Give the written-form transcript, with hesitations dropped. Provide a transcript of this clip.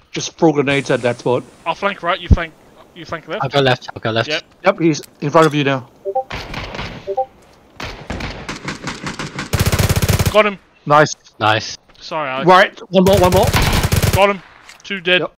just throw grenades at that spot. I'll flank right, you flank left. I'll go left. I'll go left. Yep. Yep, he's in front of you now. Got him. Nice. Nice. Sorry, Alex. Right, one more. Got him. 2 dead. Yep.